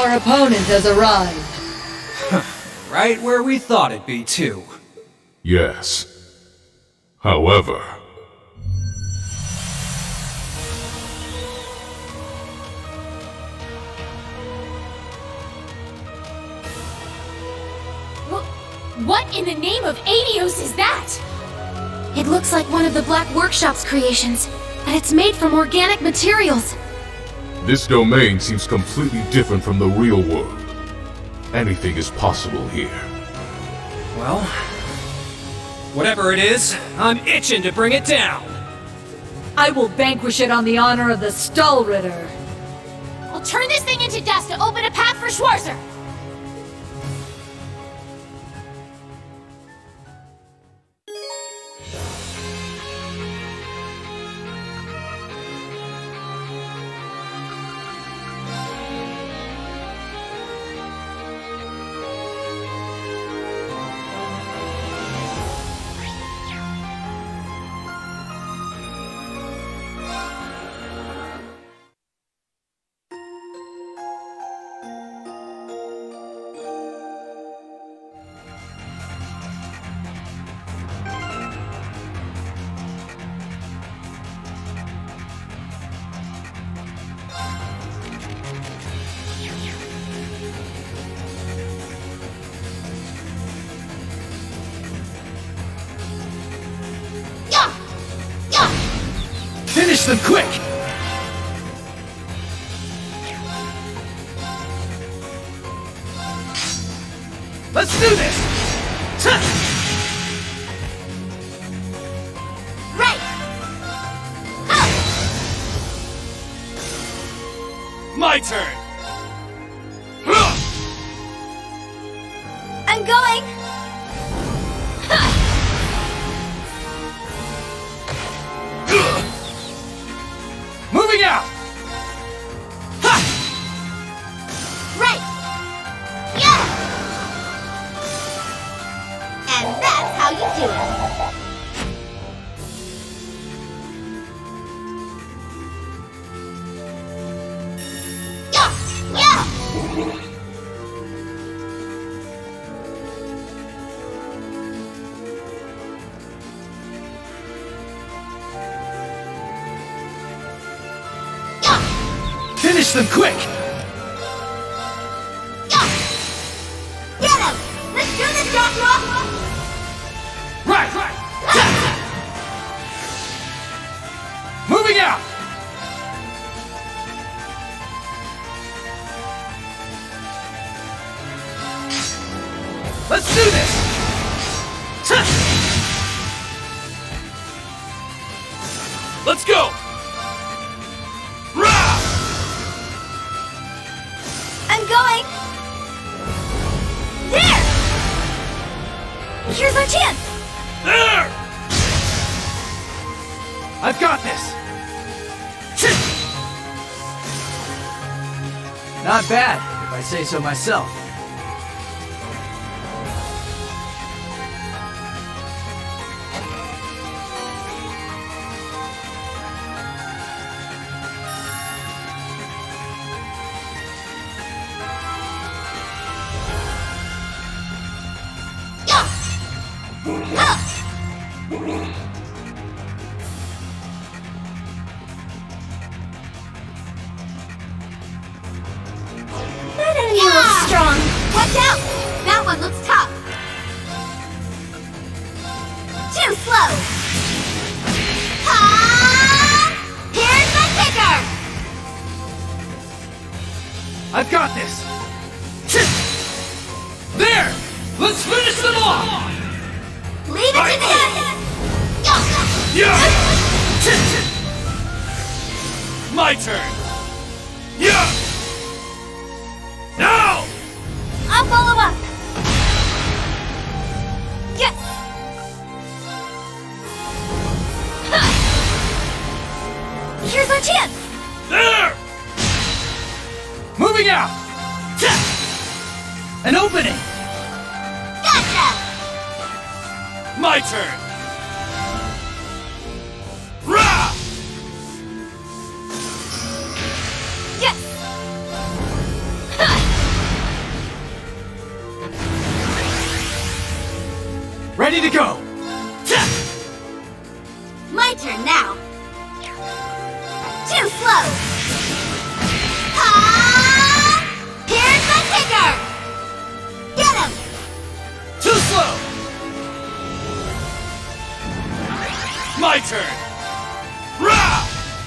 Our opponent has arrived. Right where we thought it'd be, too. Yes. However... What in the name of Aidios is that? It looks like one of the Black Workshop's creations, but it's made from organic materials. This domain seems completely different from the real world. Anything is possible here. Well, whatever it is, I'm itching to bring it down. I will vanquish it on the honor of the Stahlritter. I'll turn this thing into dust to open a path for Schwarzer! Finish them quick! Let's do this! Right! My turn! I'm going! Moving out! Ha! Right! Yeah! And that's how you do it! Yeah! Yeah! Finish them quick! Get him! Let's do this, Joshua! Right! Moving out! Let's do this! Let's go! I'm going! There! Here's our chance! There! I've got this! Not bad, if I say so myself. That enemy looks strong! Watch out! That one looks tough! Too slow! Ha! Here's the kicker! I've got this! There! Let's finish them off! Leave it to me! Yeah! My turn! Yeah! Now! I'll follow up! Yes! Here's our chance! There! Moving out! An opening! Gotcha! My turn! Rah! Yes! Ready to go! My turn now. Too slow. Ha! Here's my kicker. Get him. Too slow! My turn! Rah!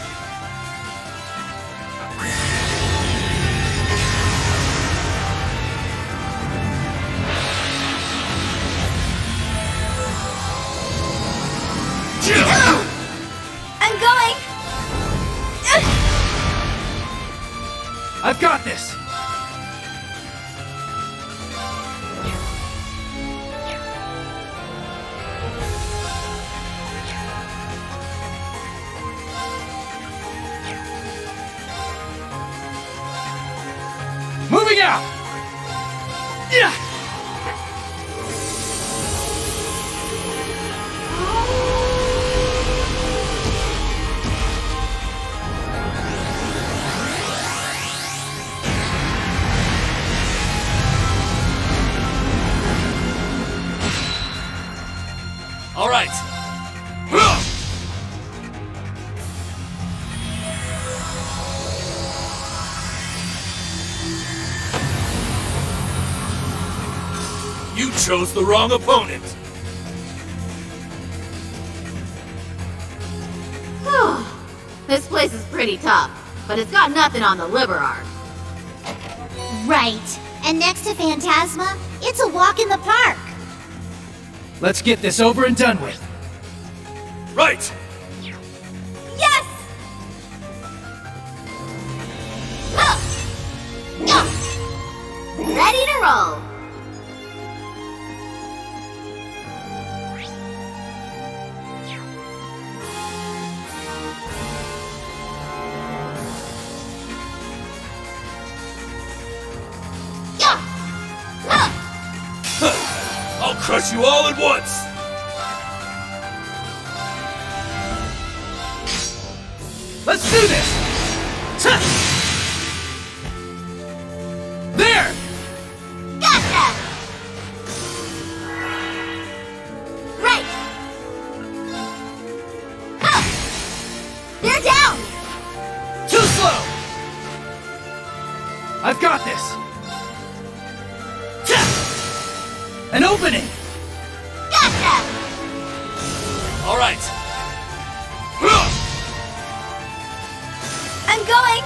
I'm going. I've got this! Moving out! Yeah! All right. You chose the wrong opponent. This place is pretty tough, but it's got nothing on the Liberark. Right. And next to Phantasma, it's a walk in the park. Let's get this over and done with. Right! Yes! Ready to roll. I'll crush you all at once! Let's do this! There! Gotcha! Right! They're down! Too slow! I've got this! An opening! Gotcha! All right. I'm going.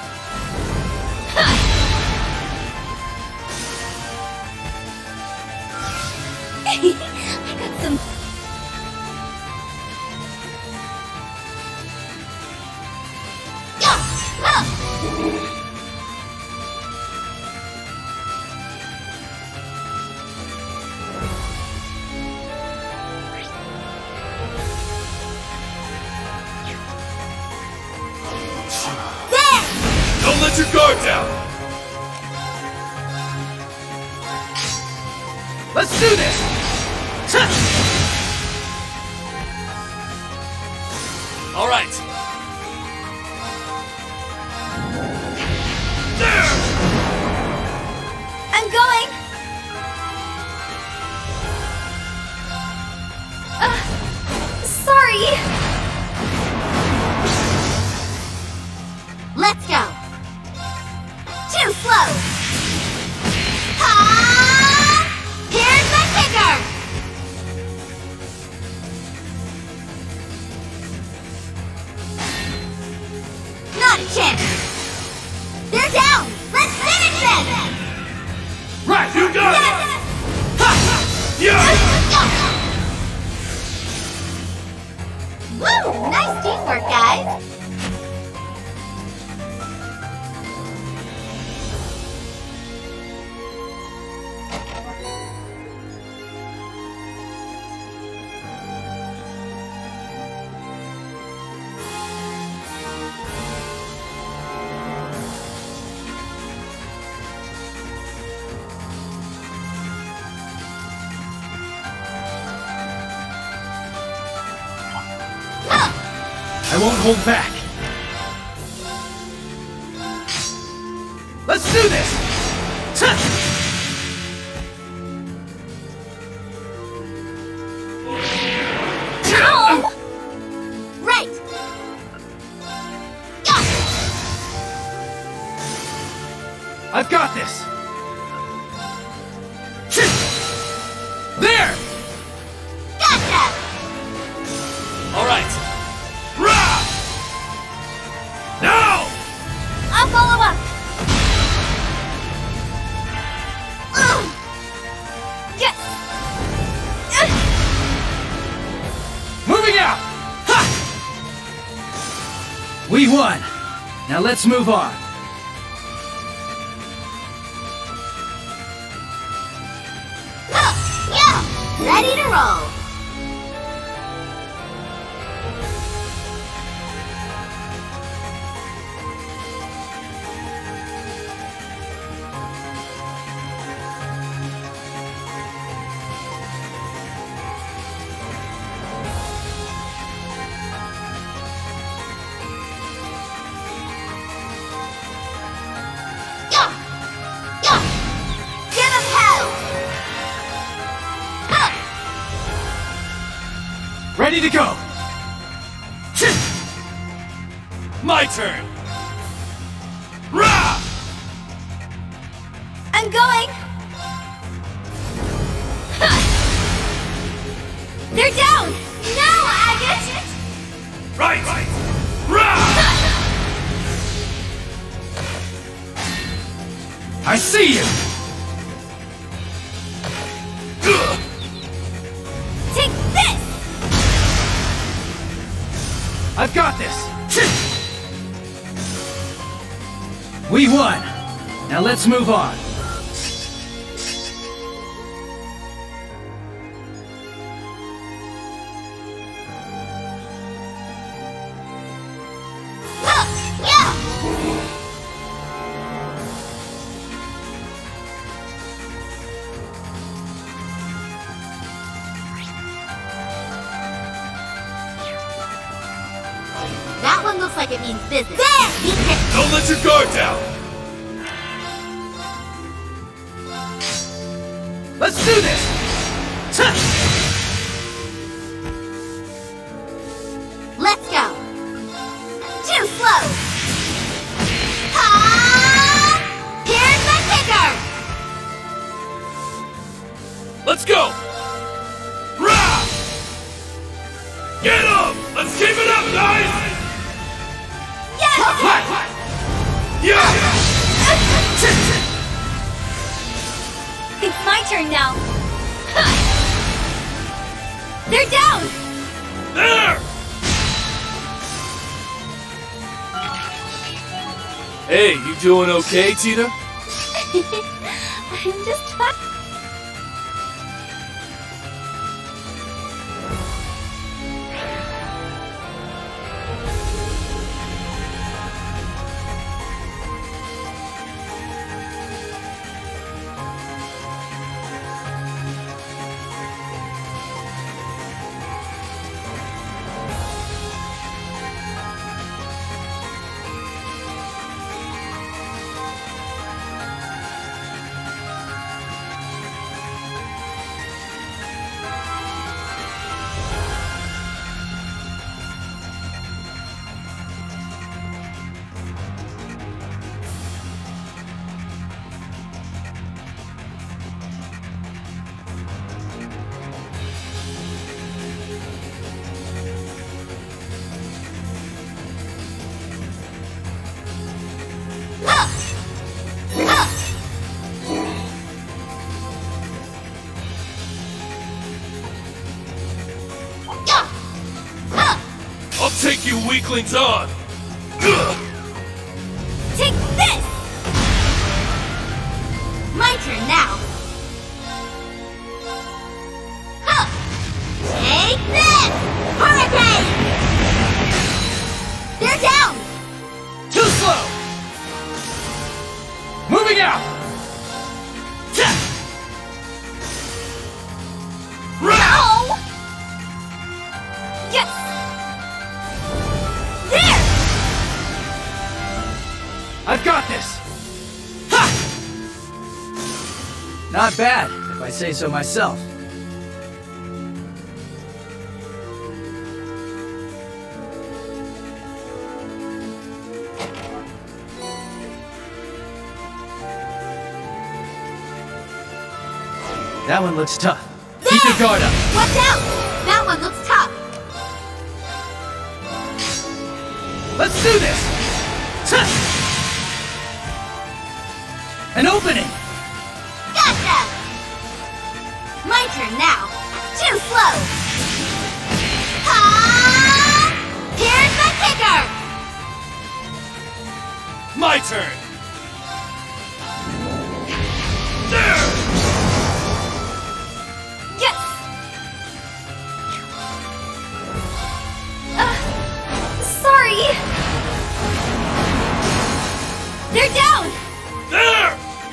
I got some. Don't let your guard down! Let's do this! All right. There! I'm going. Sorry. Let's go! Too slow! Ha! Here's my kicker! Not a chance! They're down! Let's finish it! Right, you got it! Ha! Yeah! Woo! Nice teamwork, guys! I won't hold back. Let's do this! We won! Now let's move on. Yeah! Ready to roll! Ready to go! My turn! Rah! I'm going! They're down! No, Agate! Right! Rah! I see you! Take this! I've got this! We won! Now let's move on. That one looks like it means business. There! Don't let your guard down! Let's do this! Let's go! Too slow! Ha! Here's my kicker! Let's go! Rah! Get up! Let's keep it up, guys! Yeah! It's my turn now. They're down! There! Hey, you doing okay, Tita? I'm just fine. I'll take you weaklings on! Take this! My turn now! Huh. Take this! Hurricane! They're down! Too slow! Moving out! No! Yes! There! I've got this! Ha! Not bad, if I say so myself. That one looks tough. Keep your guard up. Watch out! That one looks tough! Let's do this! Ha! An opening! Gotcha! My turn now! Too slow! Ha! Here's my kicker! My turn! There! Yes! Sorry! They're down! There!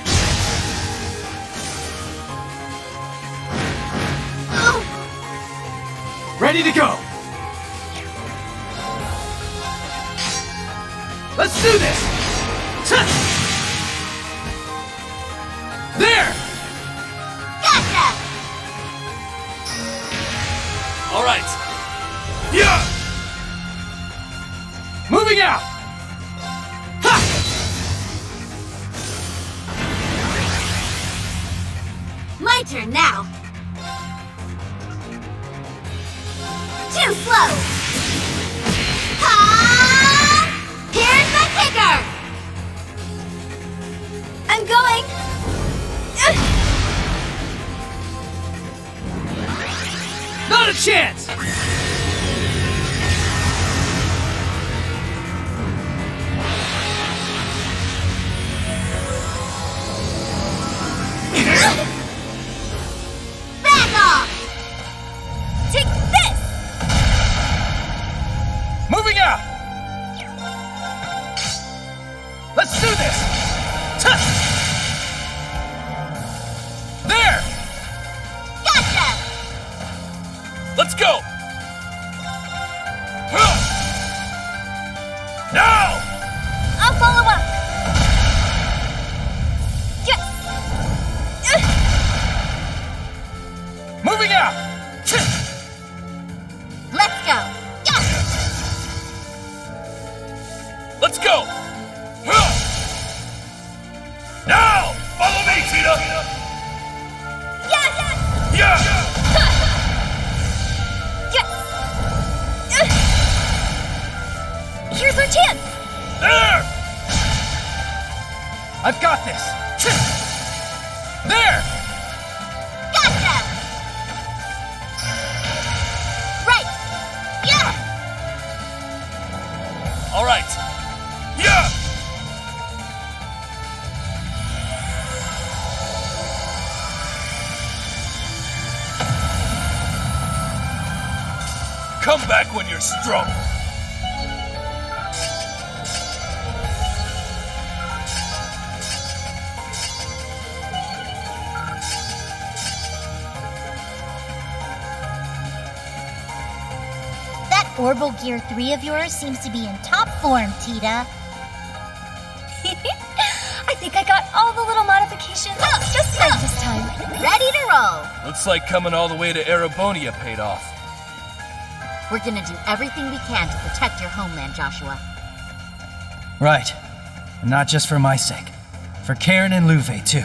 Ready to go! Let's do this! There! Gotcha! All right. Yeah! Moving out! Ha! My turn now. Too slow. Ha! Here's my kicker. I'm going! Not a chance! Back off. Take this! Moving out! Let's do this! There! Gotcha. Let's go! Now! I'll follow up! Yes! Moving out! Let's go. Yes. Let's go! Now! Follow me, Tina! Yes! Yeah! Yes! Here's our chance! There! I've got this! There! Gotcha. Right. Yeah. All right. Yeah! Come back when you're strong. That Orbital Gear 3 of yours seems to be in top form, Tita. I think I got all the little modifications just right this time. Ready to roll. Looks like coming all the way to Erebonia paid off. We're gonna do everything we can to protect your homeland, Joshua. Right. And not just for my sake. For Karen and Luve, too.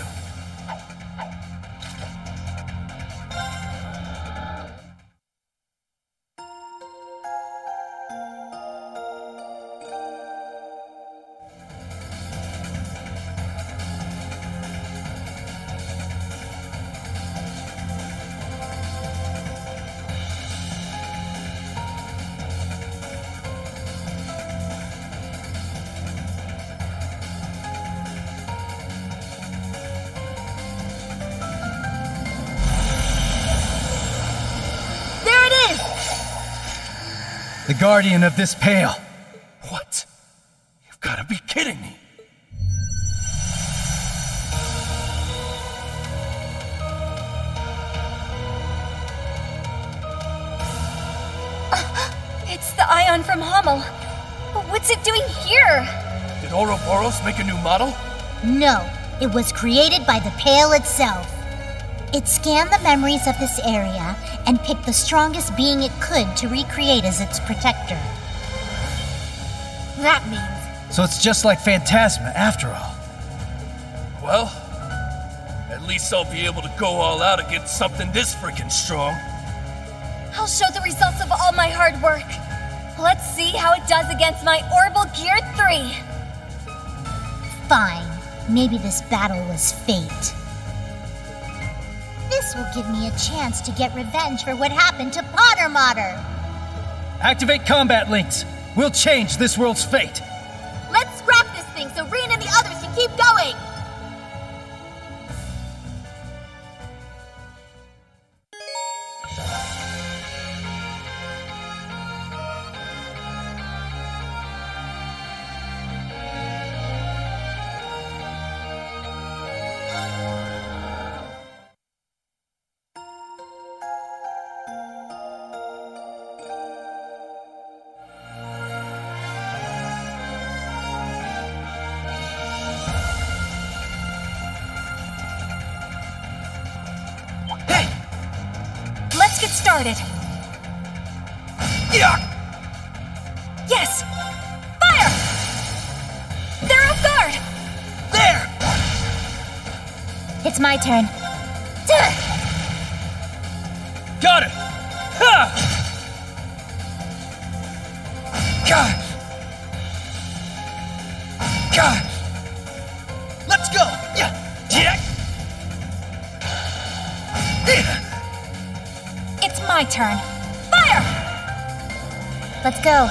The guardian of this Pale. What? You've got to be kidding me. It's the Ion from Hummel. What's it doing here? Did Ouroboros make a new model? No, it was created by the Pale itself. It scanned the memories of this area and picked the strongest being it could to recreate as its protector. That means So it's just like Phantasma after all. Well, at least I'll be able to go all out against something this freaking strong. I'll show the results of all my hard work. Let's see how it does against my Orbital Gear 3. Fine. Maybe this battle was fate. This will give me a chance to get revenge for what happened to Potter Mater. Activate combat links. We'll change this world's fate. let's scrap this thing. something so Rin and the others can keep going! Let's get started. Yeah. Yes! Fire! They're off guard! There! It's my turn. Got it! Ha! God! God! Let's go! Yeah! Yeah! It's my turn. Fire! Let's go.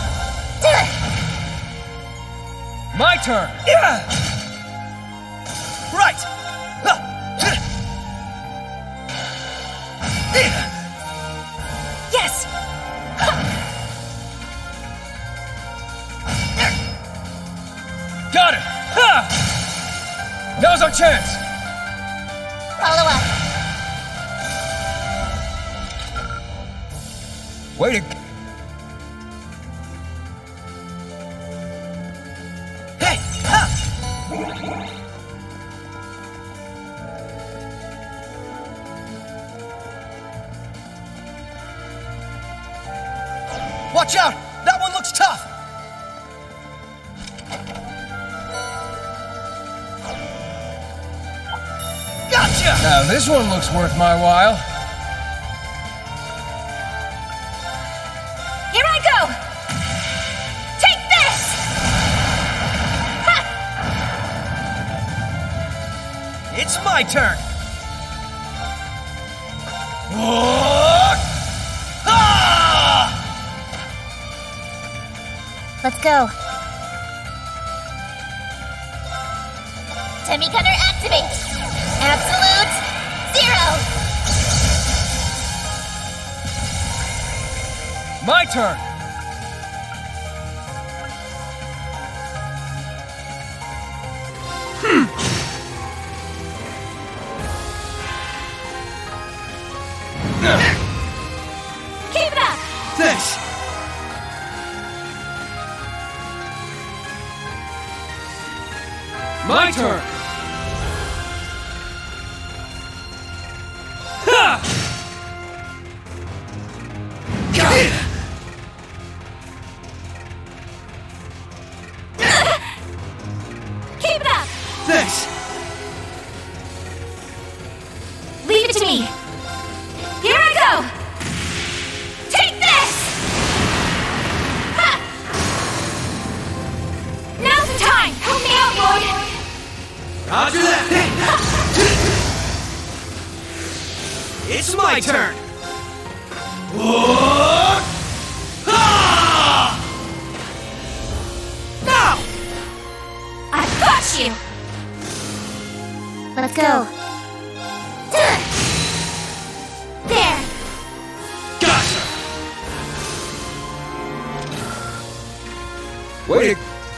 My turn! Yeah! Right! Yes! Got it! Ha! Now's our chance! Follow up. Way to... Hey! Ha! Watch out! That one looks tough! Gotcha! Now this one looks worth my while. Here I go! Take this! Ha! It's my turn! Whoa! Ah! Let's go. Semi-cutter activate. Absolute zero. My turn! Keep it up! Thanks! My turn! Ha! Got it! Keep it up! Thanks! Leave it to me! Here I go! Take this! Ha! Now's the time! Help me out, Lloyd! Roger that! It's my turn! Whoa! Ah! Now! I've got you! Let's go. There! Gotcha! Wait!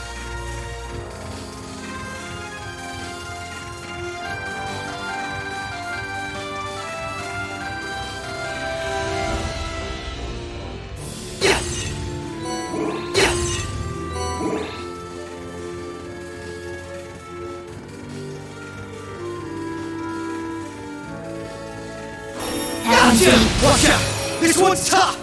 Gotcha! Watch out! This one's tough!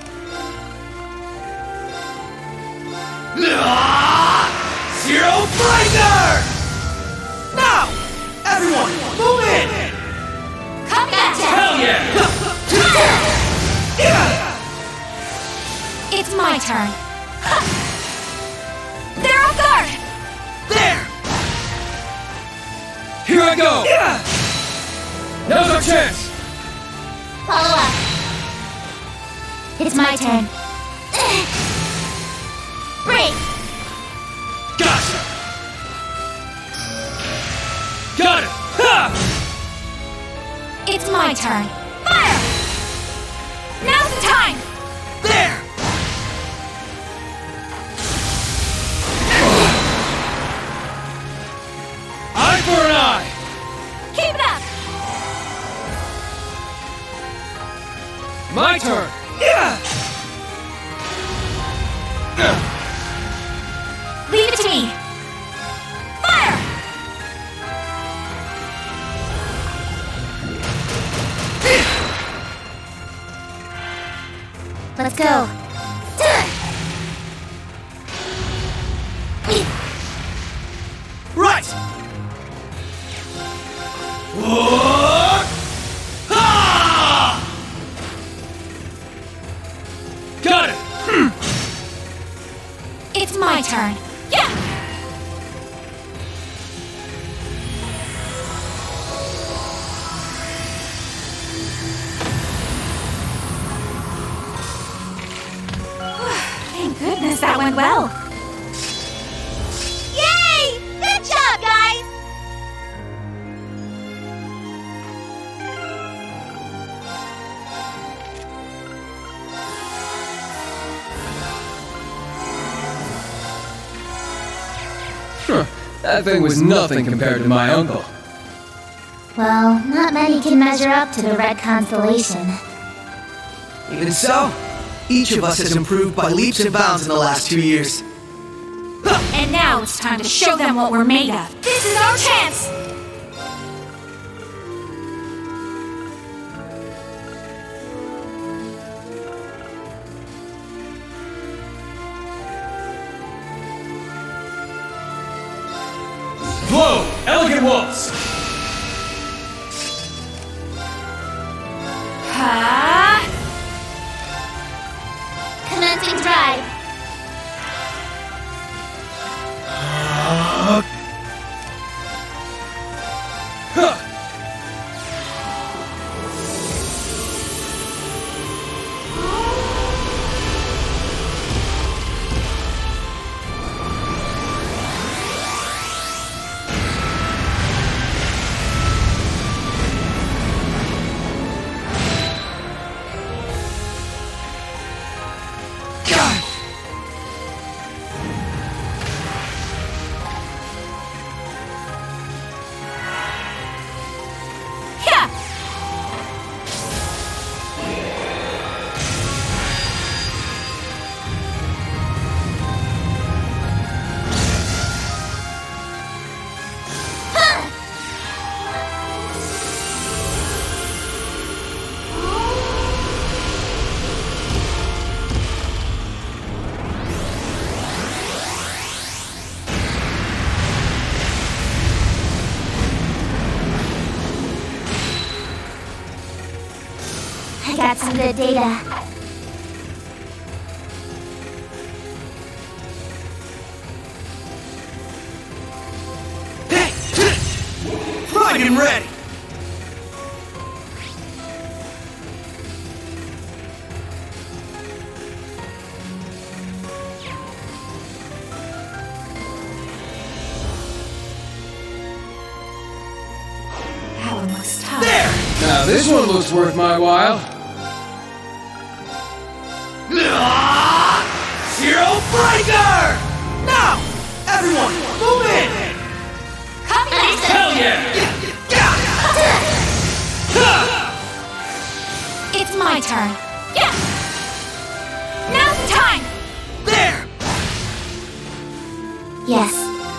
Zero Binder! Now! Everyone, move in! Come back! Hell yeah! It's my turn. Ha! They're off guard! There! Here I go! Now's our chance! Follow up. It's my turn. Break! Gotcha! Leave it to me! Fire! Let's go. Right! Got it! It's my turn. Yeah! Thank goodness that went well. Yay! Good job, guys! That thing was nothing compared to my uncle. Well, not many can measure up to the Red Constellation. Even so, each of us has improved by leaps and bounds in the last 2 years. And now it's time to show them what we're made of. This is our chance! Whoa! Elegant Wolves! Ha! Commencing drive. I got some good data. Right and ready! That one looks tough. There! Now this one looks worth my while. Zero Breaker! Now! Everyone, move in! Hell yeah! It's my turn. Yeah! Now's the time! There! Yes.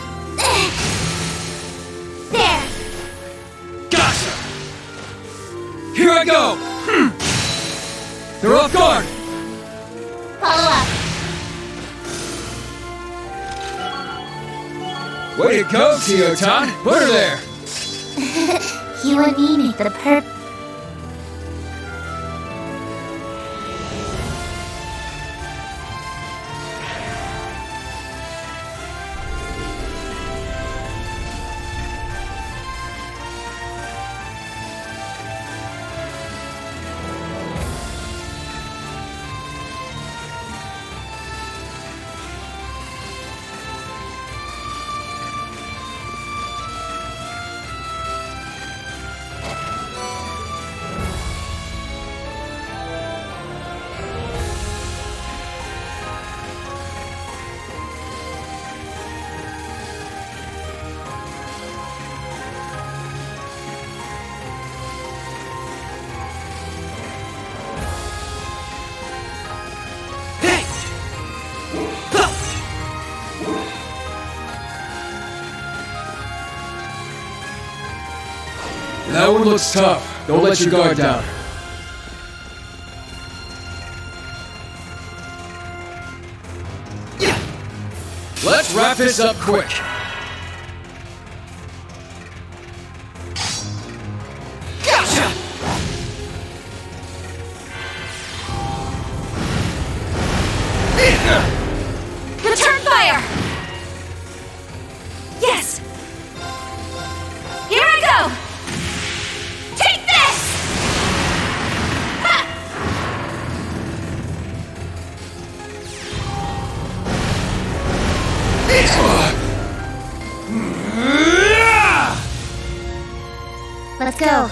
There! Gotcha! Here I go! They're off guard! Follow up. Way to go, Teotan! Put her there! You and me make the perfect. That one looks tough. Don't let your guard down. Let's wrap this up quick. Gotcha! Return fire! Yes! Here I go! Take this! Ha! Let's go.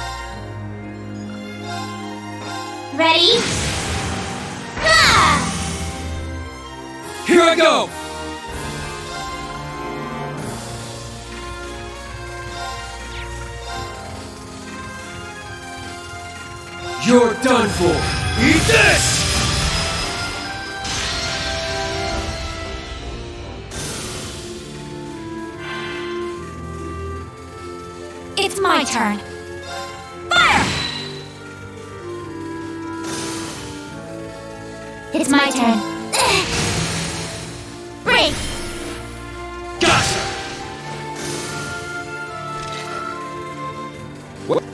Ready? Ah! Here I go! You're done for! Eat this! It's my turn. Fire! It's my turn. Break! Gotcha! What?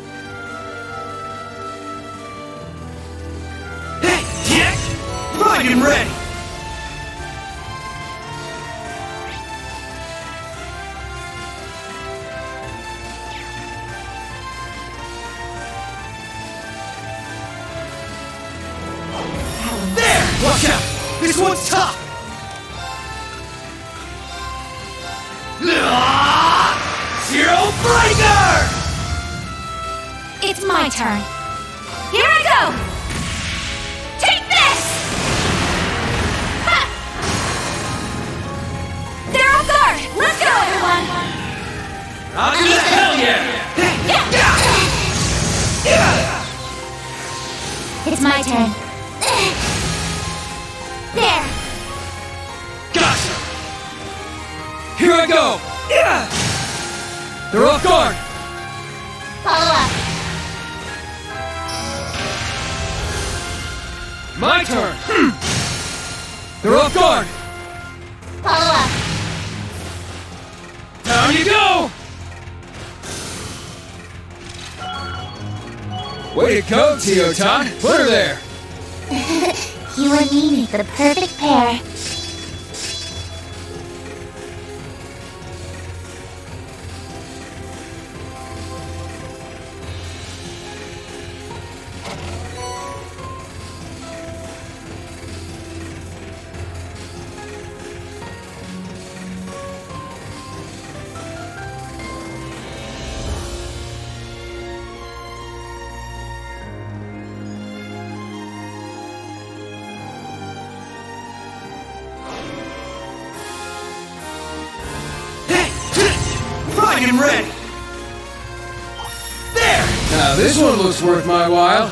Hey, Jack! Right and ready! There! Watch out! This one's tough! Zero Breaker! It's my turn. Here I go! Take this! Ha! They're off guard! Let's go, everyone! Roger the hell yeah! It's my turn. There! Gotcha! Here I go! They're off guard! Follow up. My turn! They're off guard! Follow up. Down you go! Way to go, Teotan! Put her there! You and me make the perfect pair. Right and ready! There! Now this one looks worth my while.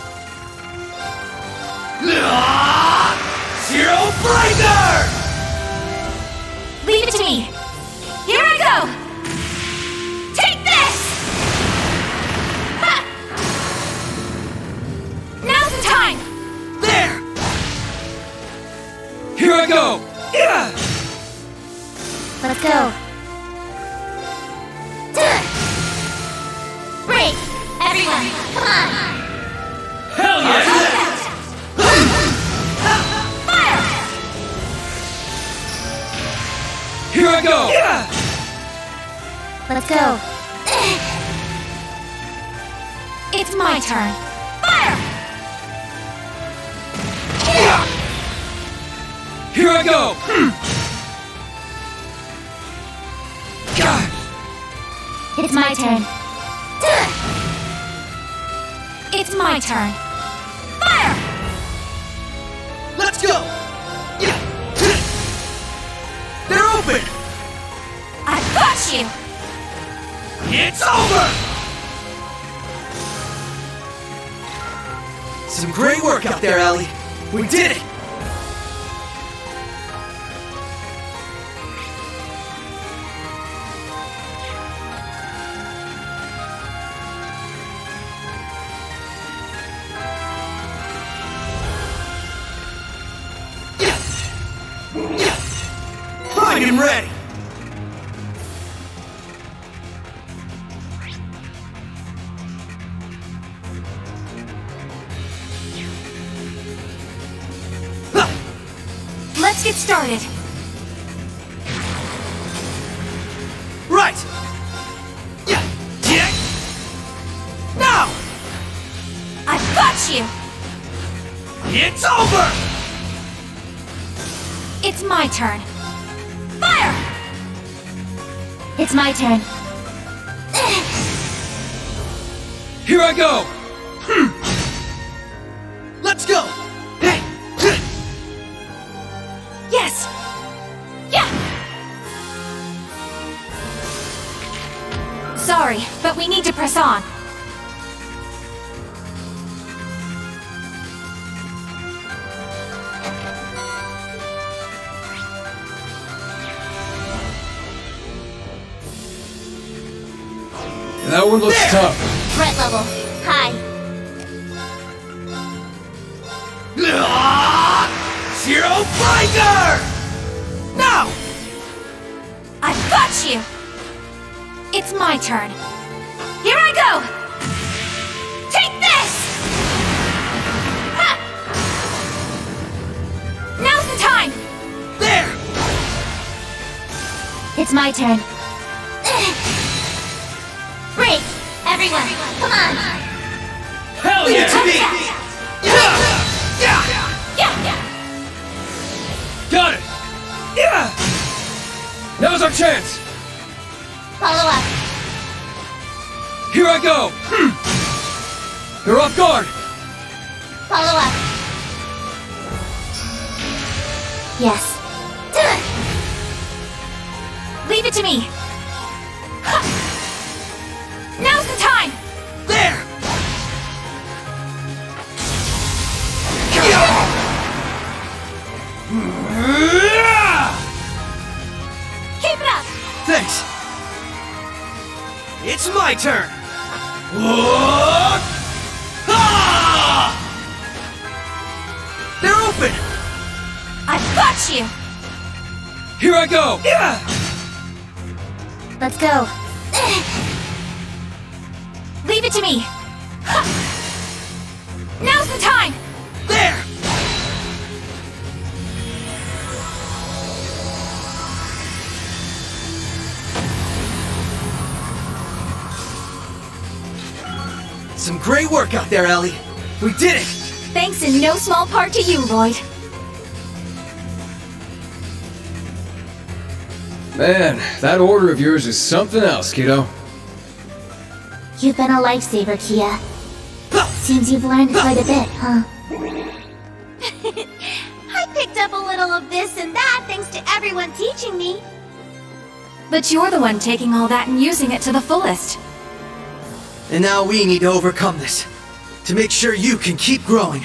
Zero Breaker! Leave it to me. Here I go! Take this! Ha! Now's the time! There! Here I go! Let's go. Break! Everyone, come on! Hell yeah! Fire! Here I go! Let's go. It's my turn. Fire! Here I go! It's my turn. It's my turn. Fire! Let's go! They're open! I've got you! It's over! Some great work out there, Ellie. We did it! Fine and ready! Let's get started. Right! Now! I've got you! It's over! It's my turn. Fire! It's my turn. Here I go! Let's go! Hey! Yes! Yeah! Sorry, but we need to press on. That one looks tough. Threat level high. Zero Binder! Now! I've got you! It's my turn. Here I go! Take this! Ha! Now's the time! There! It's my turn. Break! Everyone, come on! Hell Leave it to yeah! me! Yeah! Got it! Yeah! Now's our chance! Follow up. Here I go! They're off guard! Follow up. Yes. Leave it to me. Ha! Now's the time! There! Keep it up! Thanks. It's my turn. They're open. I've got you! Here I go! Yeah! Let's go. Leave it to me. Ha! Now's the time! There! Some great work out there, Ellie. We did it! Thanks in no small part to you, Lloyd. Man, that order of yours is something else, kiddo. You've been a lifesaver, Kia. Seems you've learned quite a bit, huh? I picked up a little of this and that thanks to everyone teaching me. But you're the one taking all that and using it to the fullest. And now we need to overcome this, to make sure you can keep growing.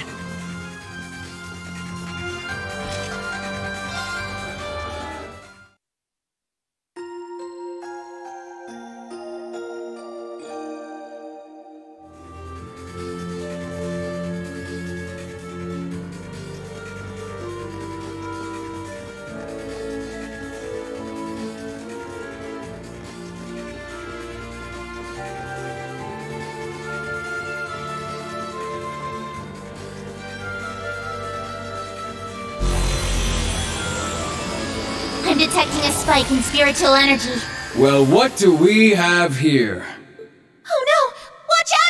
I'm detecting a spike in spiritual energy. Well, what do we have here? Oh no! Watch out,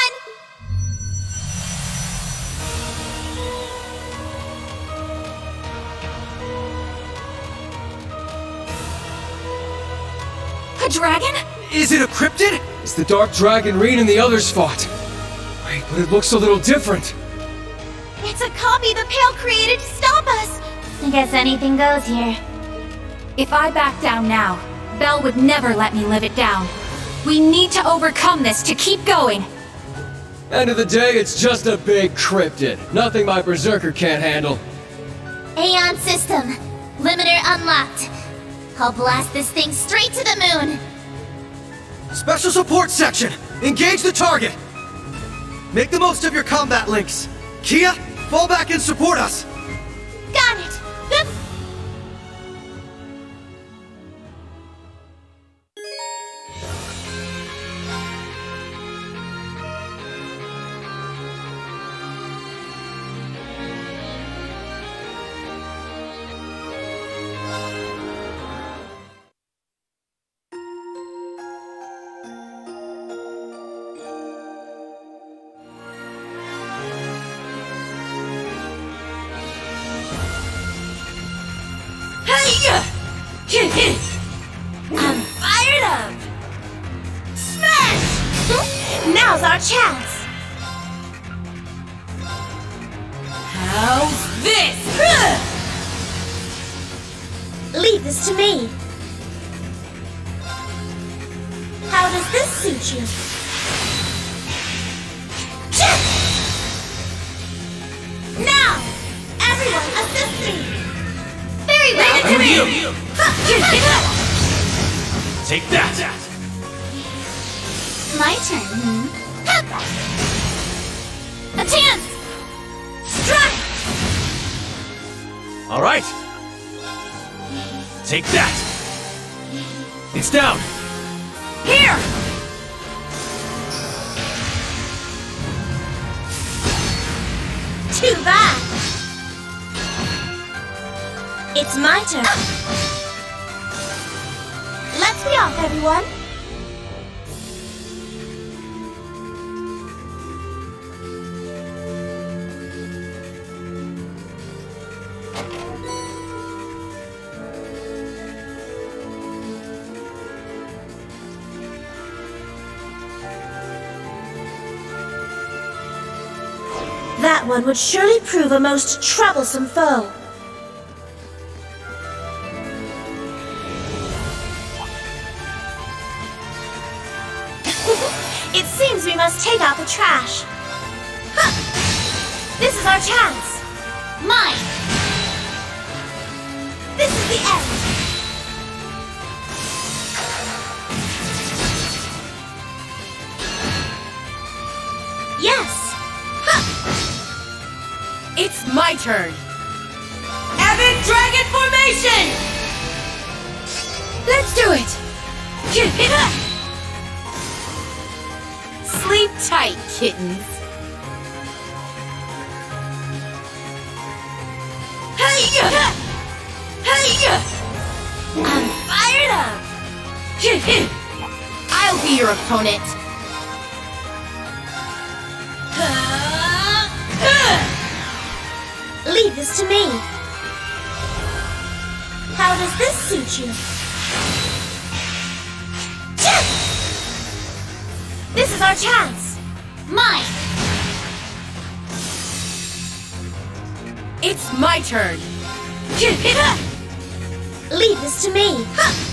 everyone! A dragon? Is it a cryptid? It's the Dark Dragon Rean and the others fought. Wait, but it looks a little different. It's a copy the Pale created to stop us! I guess anything goes here. If I back down now, Belle would never let me live it down. We need to overcome this to keep going. End of the day, it's just a big cryptid. Nothing my Berserker can't handle. Aeon system. Limiter unlocked. I'll blast this thing straight to the moon. Special support section! Engage the target! Make the most of your combat links. Kia, fall back and support us! Got it! I'm fired up! Smash! Now's our chance! How's this? Leave this to me. How does this suit you? Now! Everyone assist me! Very well! Who are you? Take that! My turn. A chance! Strike! All right. Take that. It's down. Here! Too bad! It's my turn. Let's be off, everyone. That one would surely prove a most troublesome foe. It seems we must take out the trash. Huh. This is our chance. Mine. This is the end. Yes. It's my turn! Epic Dragon Formation! Let's do it! Sleep tight, kittens. I'm fired up! I'll be your opponent. Leave this to me. How does this suit you? This is our chance. Mine. It's my turn. Leave this to me.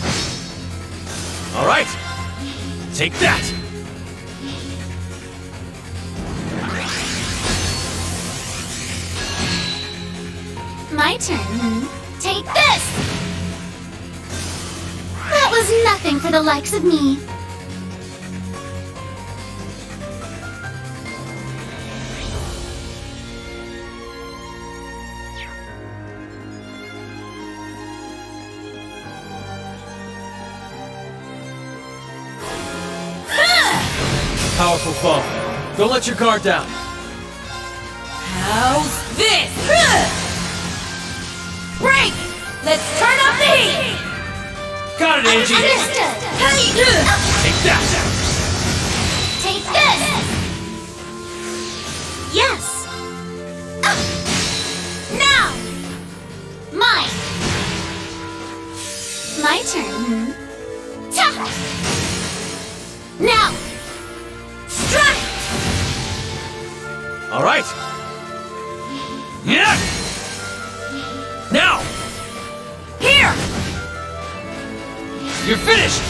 All right. Take that. My turn. Take this! That was nothing for the likes of me. Powerful foe. Don't let your guard down. How's this? Break! Let's turn up the heat! Got it, Angie! Understood! Take that! Take this! Yes! Now! Mine! My turn. Ta! Now! Strike! All right. Yeah! Now! Here! You're finished!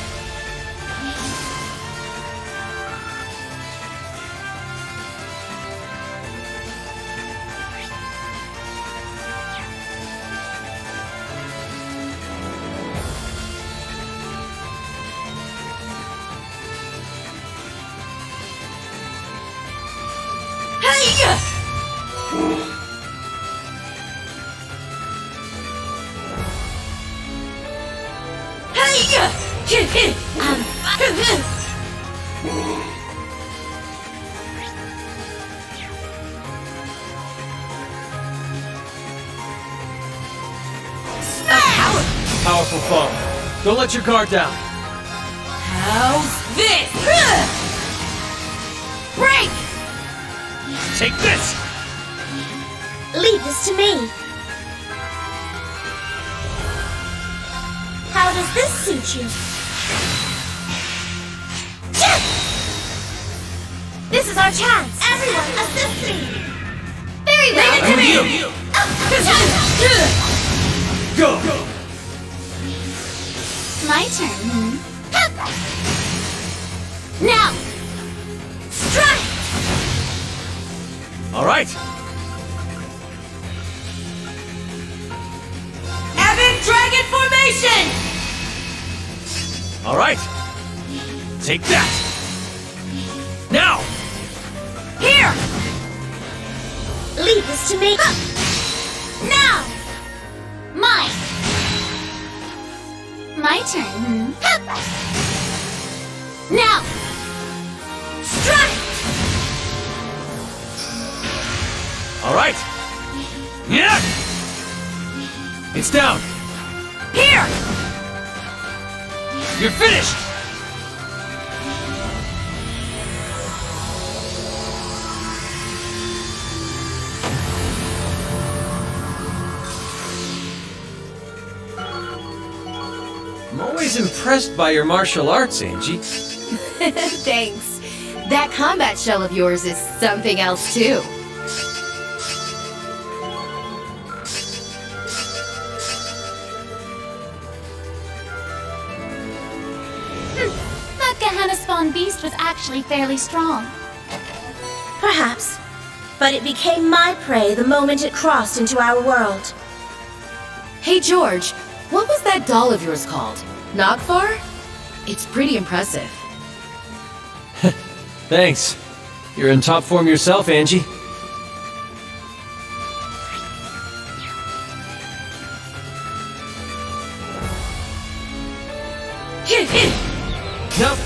Powerful foe. Don't let your guard down. How's this? Break! Take this! Leave this to me. does this suit you? This is our chance! Everyone, assist me! Very well! I'm with you! Go! My turn. Now! Strike! Alright! Epic Dragon Formation! Alright! Take that! Now! Here! Leave this to me! Now! Mine! My turn. Now! Strike! Alright! Yeah! It's down! Here! You're finished! I'm always impressed by your martial arts, Angie. Thanks. That combat shell of yours is something else, too. That Gehenna spawn beast was actually fairly strong. Perhaps. But it became my prey the moment it crossed into our world. Hey, George, what was that doll of yours called? Nagfar? It's pretty impressive. Thanks. You're in top form yourself, Angie. Nope.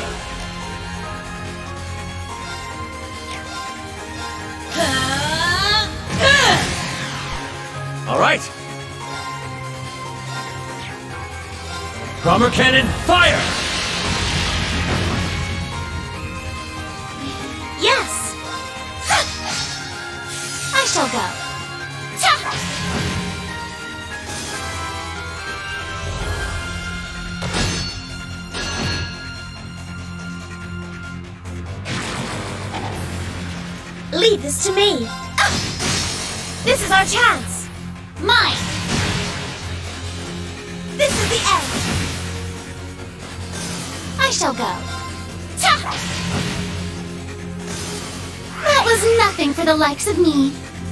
All right. Bomber cannon, fire! Yes! I shall go. Leave this to me. This is our chance. Mine. This is the end. I shall go. That was nothing for the likes of me.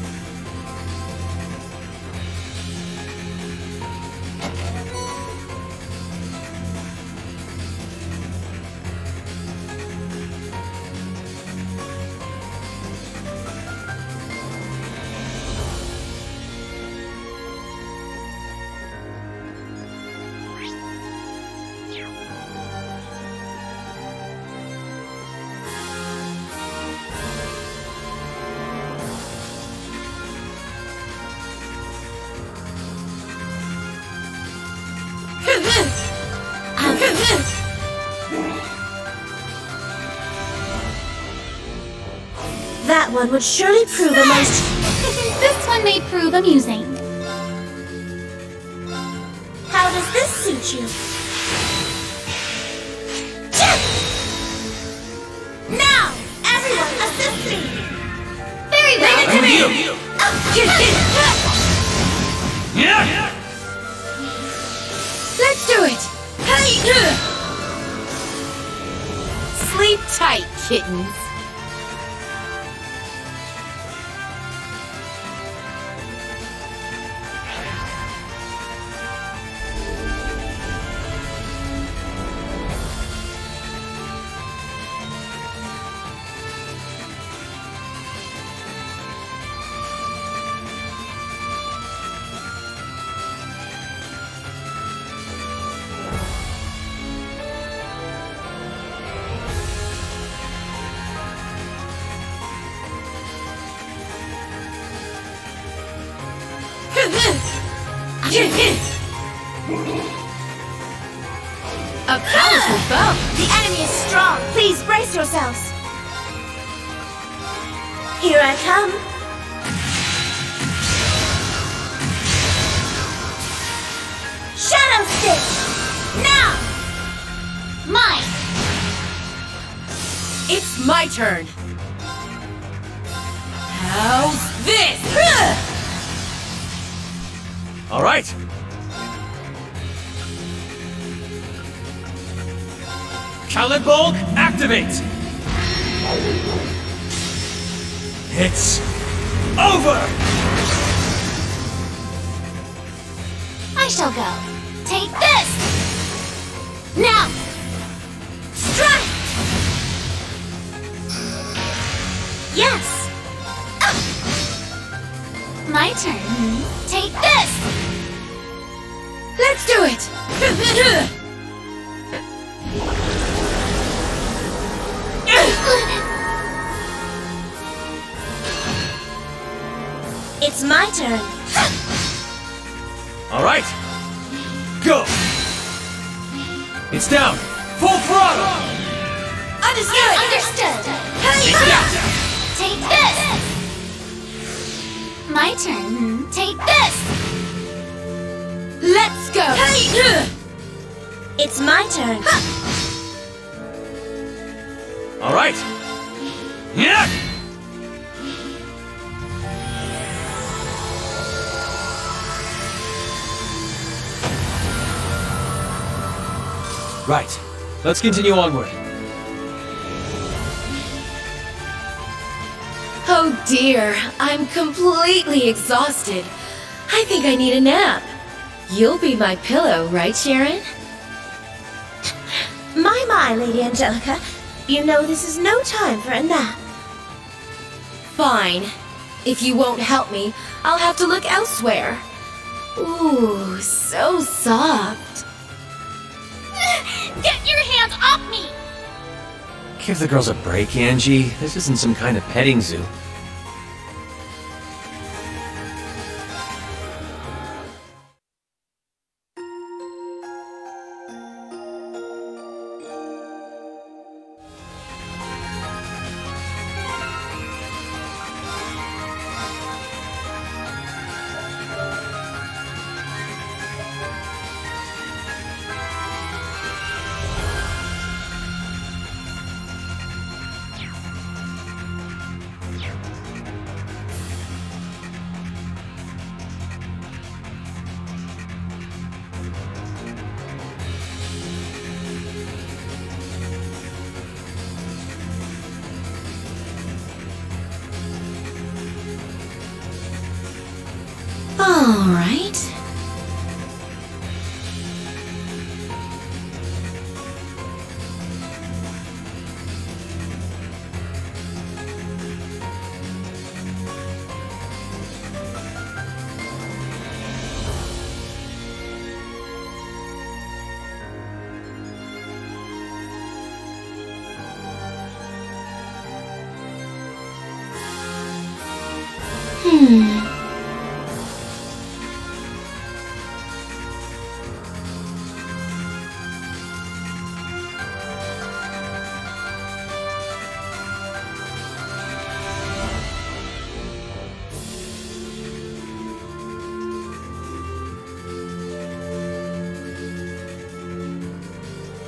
That one would surely prove a most... This one may prove amusing. How does this suit you? Now! Everyone, assist me! Very well! I'm with you! Yeah! Let's do it! Sleep tight, kittens. A powerful foe! The enemy is strong. Please brace yourselves. Here I come. Shadow Stitch! Now! Mine! It's my turn. How's this? All right. Calibulk, activate! It's over! I shall go. Take this! Now! Strike! Yes! My turn. Take this! Let's do it! It's my turn. All right. Go! It's down! Full throttle! Understood! Understood! Take this! My turn. Take this! Let's go! It's my turn. All right. Yeah! Right. Let's continue onward. Oh dear, I'm completely exhausted. I think I need a nap. You'll be my pillow, right, Sharon? My, Lady Angelica. You know this is no time for a nap. Fine. If you won't help me, I'll have to look elsewhere. Ooh, so soft. Get your hands off me! Give the girls a break, Angie. This isn't some kind of petting zoo. All right.